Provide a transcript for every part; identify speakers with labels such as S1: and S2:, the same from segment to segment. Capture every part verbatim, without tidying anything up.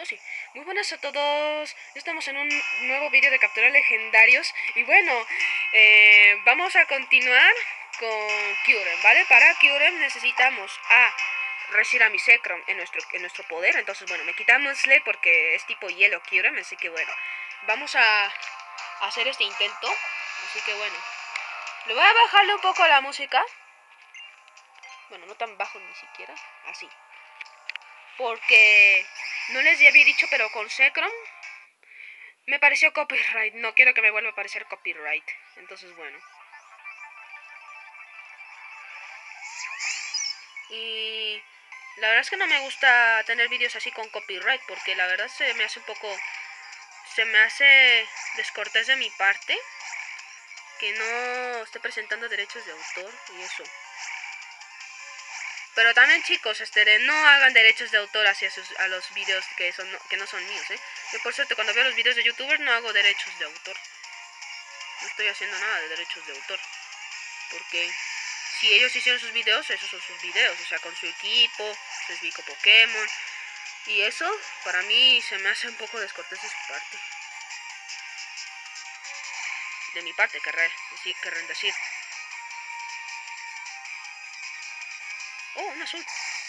S1: Esto sí. Muy buenas a todos. Estamos en un nuevo vídeo de capturar legendarios. Y bueno, eh, vamos a continuar con Kyurem, ¿vale? Para Kyurem necesitamos a Reshiram y Zekrom en nuestro, en nuestro poder. Entonces, bueno, me quitámosle porque es tipo hielo Kyurem. Así que bueno, vamos a hacer este intento. Así que bueno, le voy a bajarle un poco a la música. Bueno, no tan bajo ni siquiera. Así. Porque no les había dicho, pero con Zekrom me pareció copyright. No quiero que me vuelva a parecer copyright. Entonces, bueno. Y la verdad es que no me gusta tener vídeos así con copyright, porque la verdad se me hace un poco... Se me hace descortés de mi parte que no esté presentando derechos de autor y eso. Pero también, chicos, este, no hagan derechos de autor hacia sus, a los vídeos que, son, que no son míos, ¿eh? Yo, por cierto, cuando veo los vídeos de youtubers no hago derechos de autor. No estoy haciendo nada de derechos de autor. Porque si ellos hicieron sus videos, esos son sus videos. O sea, con su equipo, su equipo Pokémon. Y eso, para mí, se me hace un poco descortés de su parte. De mi parte, querré decir. Querrán decir. Oh, un azul.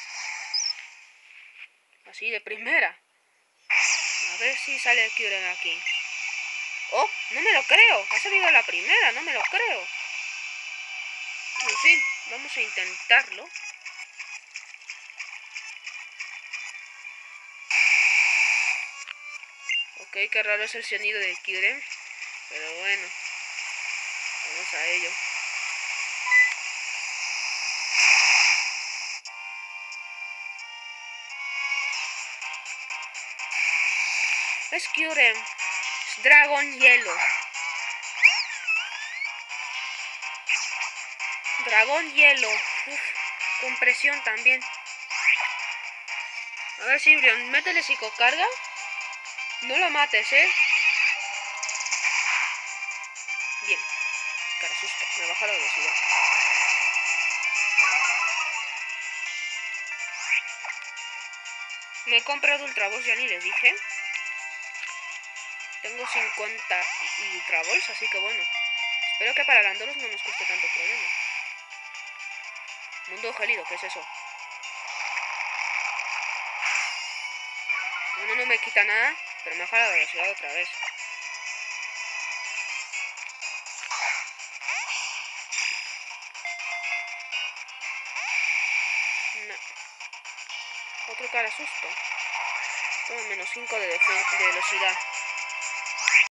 S1: Así de primera. A ver si sale Kyurem aquí. Oh, no me lo creo. Ha salido la primera, no me lo creo. En fin, vamos a intentarlo. Ok, qué raro es el sonido de Kyurem. Pero bueno, vamos a ello. Es Kyurem. Es Dragón Hielo. Dragón Hielo. Uf, con presión también. A ver, Sibrion, métele psicocarga. No lo mates, ¿eh? Bien. Cara susto. Me baja la velocidad. Me he comprado Ultra Balls, ya ni les dije. Tengo cincuenta Ultra Balls, así que bueno. Espero que para Landoros no nos cueste tanto problema. Mundo gélido, ¿qué es eso? Bueno, no me quita nada, pero me baja la velocidad otra vez. No. Otro cara susto. Toma menos cinco de, de velocidad.